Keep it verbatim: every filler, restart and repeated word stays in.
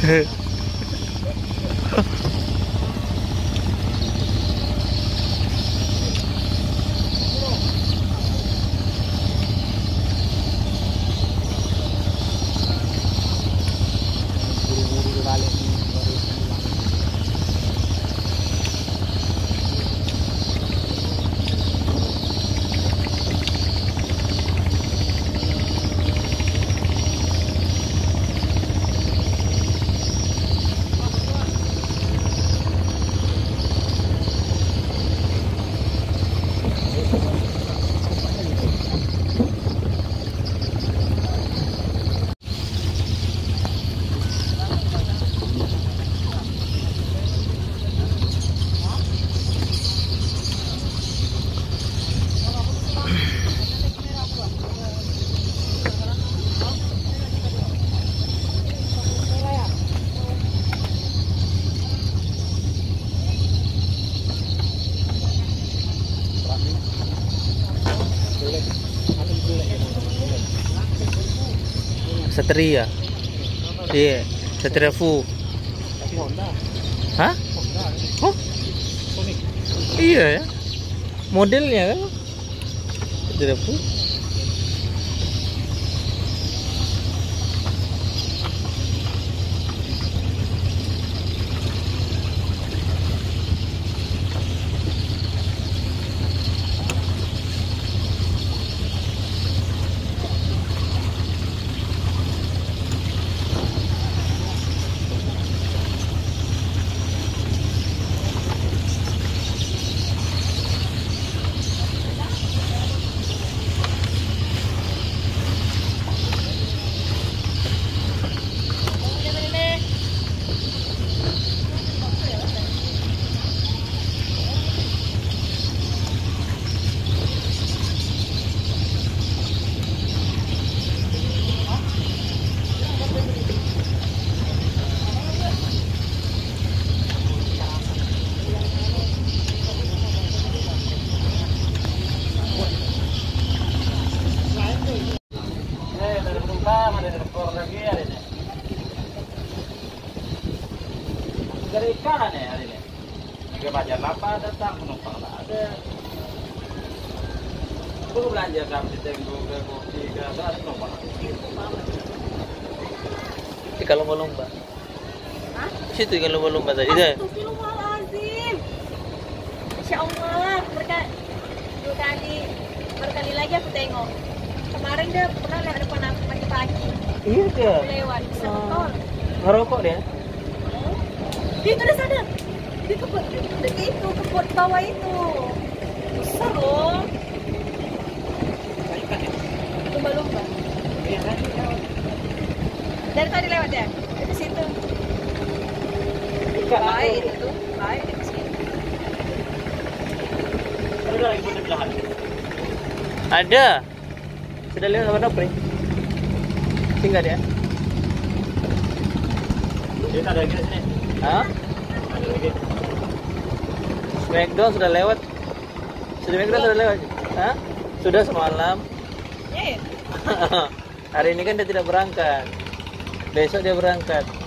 Satria. Iya, Satria Fu. Tapi Honda. Hah? Honda. Oh? Sonic. Iya ya. Modelnya kan Satria Fu. Dari kanan ya hari ini. Ke Bajar Lapa datang penumpang tak ada. Aku belanja kami tenggo ke kopi ke ada penumpang. Di kalau mau lomba. Hah? Situ kalau mau lomba tadi deh. Astagfirullahaladzim. Insya Allah berkali dua kali berkali lagi aku tengok. Kemarin dia pernah lihat depan aku pagi-pagi. Iya dia. Lewat bisa motor. Ngerokok dia. Dia itu udah sadar. Dia kebut, dia itu kebut bawah itu. Besar loh. Lumba-lumba. Dari tadi lewat ya? Di situ. Baik itu tuh, baik di sini. Ada lagi pun belahan. Ada. Sudah lihat apa dapur? Tinggal dia. Dia tak ada lagi di sini. Hah? Ada lagi. Smackdown sudah lewat. Sudah Smackdown sudah lewat. Hah? Sudah semalam. Ya, ya. Hari ini kan dia tidak berangkat. Besok dia berangkat.